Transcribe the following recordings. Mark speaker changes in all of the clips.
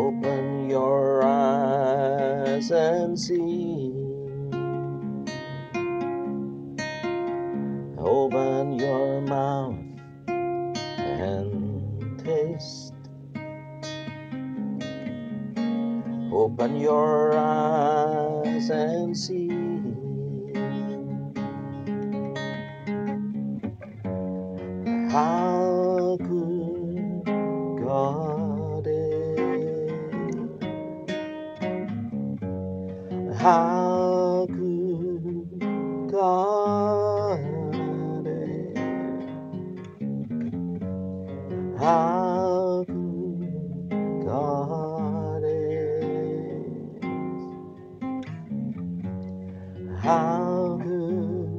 Speaker 1: Open your eyes and see. Open your mouth and taste. Open your eyes and see. How good God is. How good God is. How good God is. How good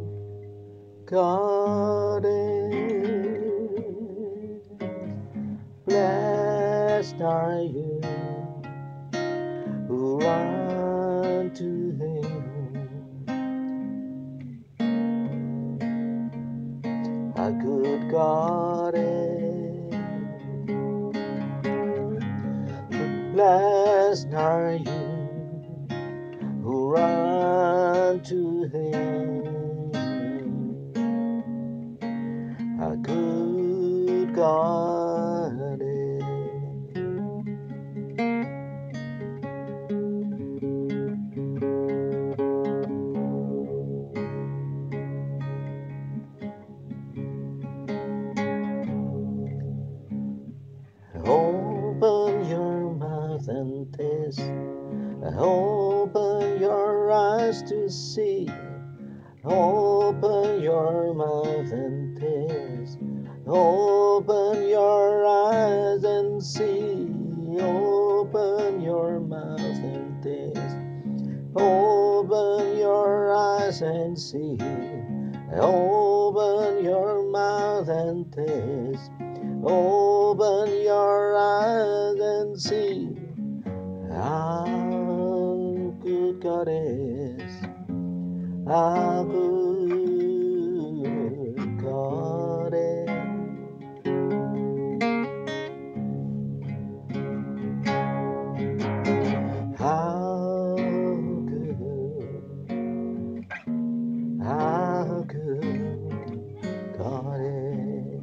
Speaker 1: God is. Blessed are you who run to Him. How good God is. Blessed are you who run to Him. How good God is. Open your mouth and taste. Open your eyes to see. Open your mouth and taste. Open your eyes and see. Open your mouth and taste. Open your eyes and see. Open your mouth and taste. Open your eyes and see. How good God is. How good God is. How good God is.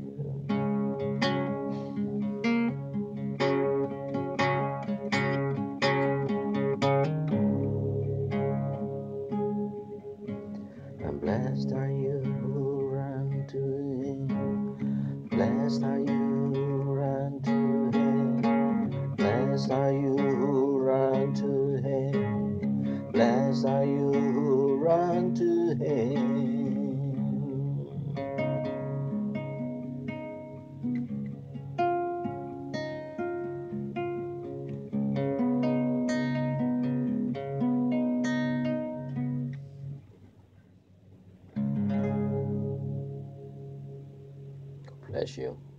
Speaker 1: And blessed are you who run to Him. Blessed are you who run to Him. Blessed are you who run to Him. Blessed are you who run to Him. God bless you.